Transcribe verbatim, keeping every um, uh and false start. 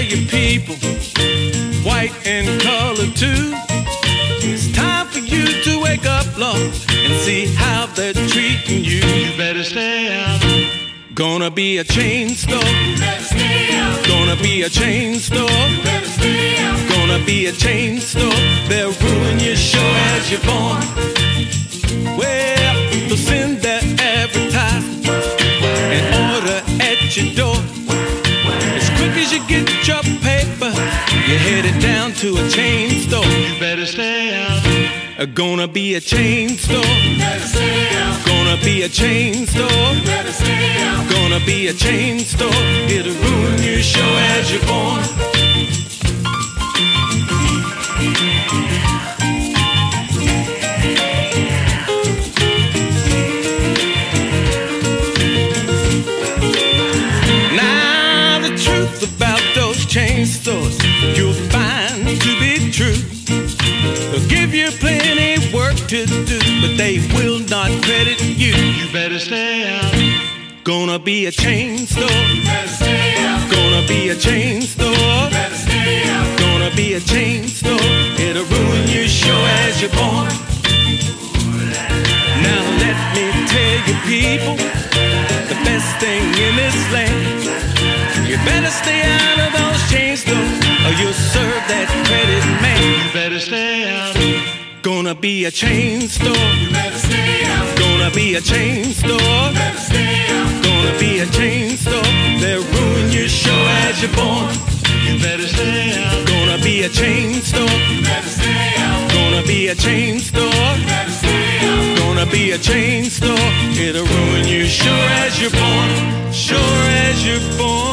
you people, white and color too, it's time for you to wake up, Lord, and see how they're treating you. You better stay out. Gonna be a chain store. You better stay out. Gonna be a chain store. You better stay out. Gonna be a chain store. They'll ruin your show as you're born. Well, they'll send their advertisement and order at your door. As quick as you get your paper, you're headed down to a chain store. You better stay out. Gonna be a chain store. You better stay out. Gonna be a chain store. You better stay out. Gonna be a chain store. It'll ruin your show as you're born. Now the truth about those chain stores you'll find to be true. They'll give you plenty work to do, but they will not credit you. You better stay out. Gonna be a chain store. You better stay out. Gonna be a chain store. You better stay out. Gonna be a chain store. It'll ruin your show as you're born. Now let me tell you people, the best thing in this land, you better stay out of those chain stores or you'll serve that credit man. You better stay out. Gonna be a chain store. You better stay out. Gonna be a chain store. You better stay out. Gonna be a chain store. They'll ruin your show as you're born. You better stay out. Gonna be a chain store. You better stay out. Gonna be a chain store. You better stay out. Gonna be a chain store. It'll ruin you sure as you're born. Sure as you're born.